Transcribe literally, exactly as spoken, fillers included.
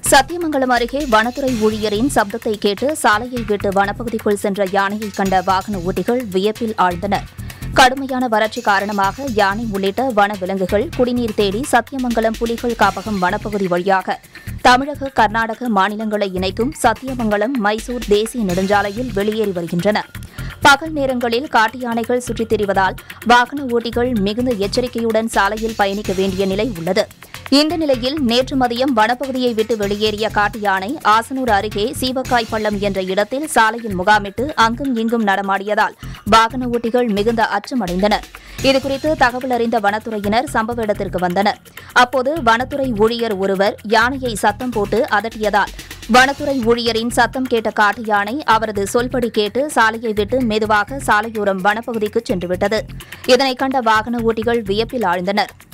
சத்தியமங்கலம் அருகே வனத்துறை ஊழியரின் சப்தத்தை கேட்டு சாலையை விட்டு வனப்பகுதிக்குள் சென்ற யானையை கண்ட வாகன ஓட்டிகள் வியப்பில் ஆழ்ந்தனர். கடுமையான வறட்சி காரணமாக யானை உள்ளிட்ட வனவிலங்குகள் குடிநீர் தேடி சத்தியமங்கலம் புலிகள் காப்பகம் வனப்பகுதி வழியாக தமிழக கர்நாடக மாநிலங்களை இணைக்கும் சத்தியமங்கலம் மைசூர் தேசிய நெடுஞ்சாலையில் வெளியேறி வருகின்றன. பகல் நேரங்களில் காட்டு யானைகள் சுற்றித் திரிவதால் வாகன ஓட்டிகள் மிகுந்த எச்சரிக்கையுடன் சாலையில் பயணிக்க வேண்டிய நிலை உள்ளது. இந்த நிலையில் நேற்று மதியம் வனப்பகுதியை விட்டு வெளியேறிய காட்டு யானை ஆசனூர் அருகே சீவக்காய் பள்ளம் என்ற இடத்தில் சாலையில் முகாமிட்டு அங்கும் இங்கும் நடமாடியதால் வாகன ஓட்டிகள் மிகுந்த அச்சமடைந்தனர். இதுகுறித்து தகவல் அறிந்த வனத்துறையினர் சம்பவ இடத்திற்கு வந்தனர். அப்போது வனத்துறை ஊழியர் ஒருவர் யானையை சத்தம் போட்டு அதட்டியதால் வனத்துறை ஊழியரின் சத்தம் கேட்ட காட்டு யானை அவரது சொல்படி கேட்டு சாலையை விட்டு மெதுவாக சாலையோரம் வனப்பகுதிக்கு சென்றுவிட்டது. இதனை கண்ட வாகன ஓட்டிகள் வியப்பில் ஆழ்ந்தனர்.